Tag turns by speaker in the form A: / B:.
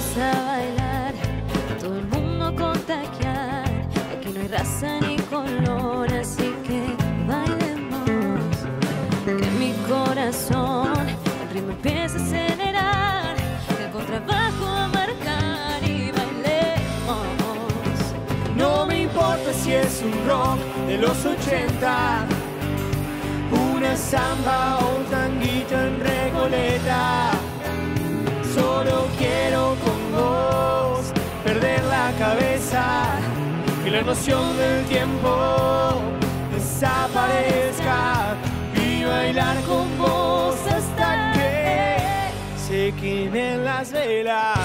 A: a bailar, a todo el mundo contagiar. Aquí no hay raza ni color, así que bailemos. Que mi corazón el ritmo empieza a acelerar, que el contrabajo a marcar y bailemos.
B: No me importa si es un rock de los 80, una samba o un tanguito en Recoleta. Solo quiero con vos perder la cabeza, que la noción del tiempo desaparezca y bailar con vos hasta que se quemen las velas.